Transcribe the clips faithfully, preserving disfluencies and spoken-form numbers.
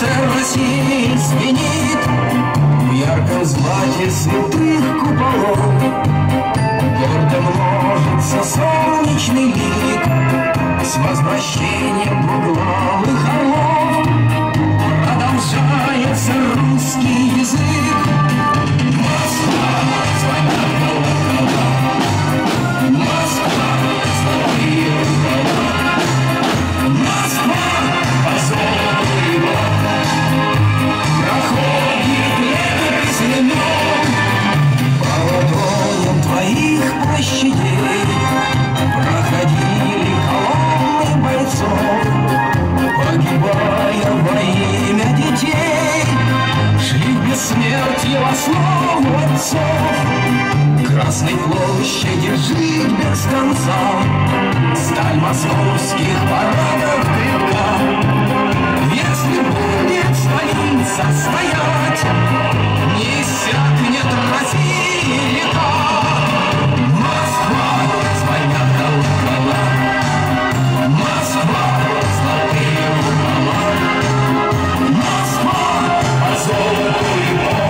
Солнце России звенит в ярком злате святых куполов. Гордо множится солнечный лик с возвращением двуглавых орлов. Продолжается русский язык. Москва, звонят колокола. Москва, золотые рукава. Москва, позор его. Проходит лето зимой по ладоням твоих площадей. Проходили колонны бойцов, погибая во имя детей. Шли в бессмертие во славу отцов. Красной площади жить без конца. Сталь московских парадов крепка. Если будет столица стоять, не иссякнет России река. Москва, звонят колокола. Москва, золотые купола. Москва, позор его.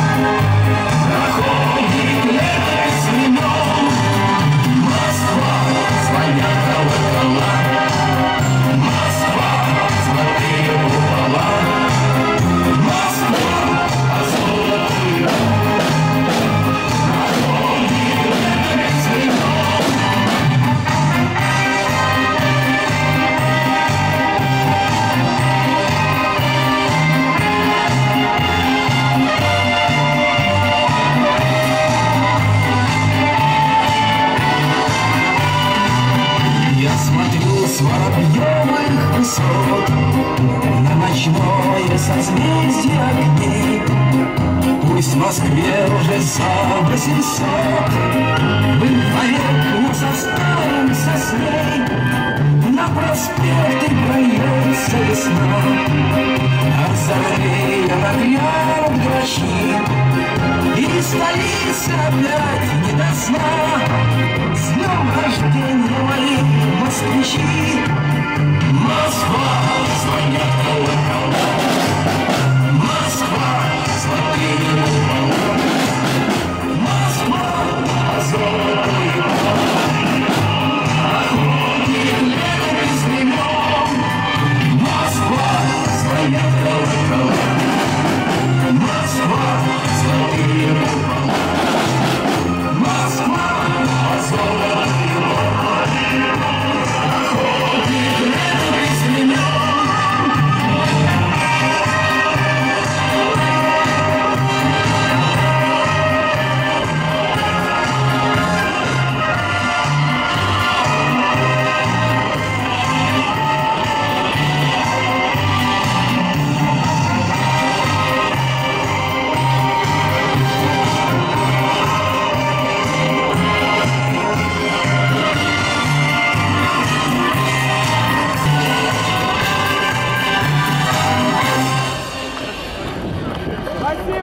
Проходит лето зимой. Москва, звонят колокола. Москва, золотые купола. Москва, позор его. Проходит лето зимой. Я смотрю с воробьевых высот на ночное созвездие огней. Пусть в Москве уже за восемьсот, мы вовек состаримся с ней. На проспекте проявится весна, а за заре нагрянут грачи, и столица опять не до сна. С днем рождения, мои москвичи! Москва!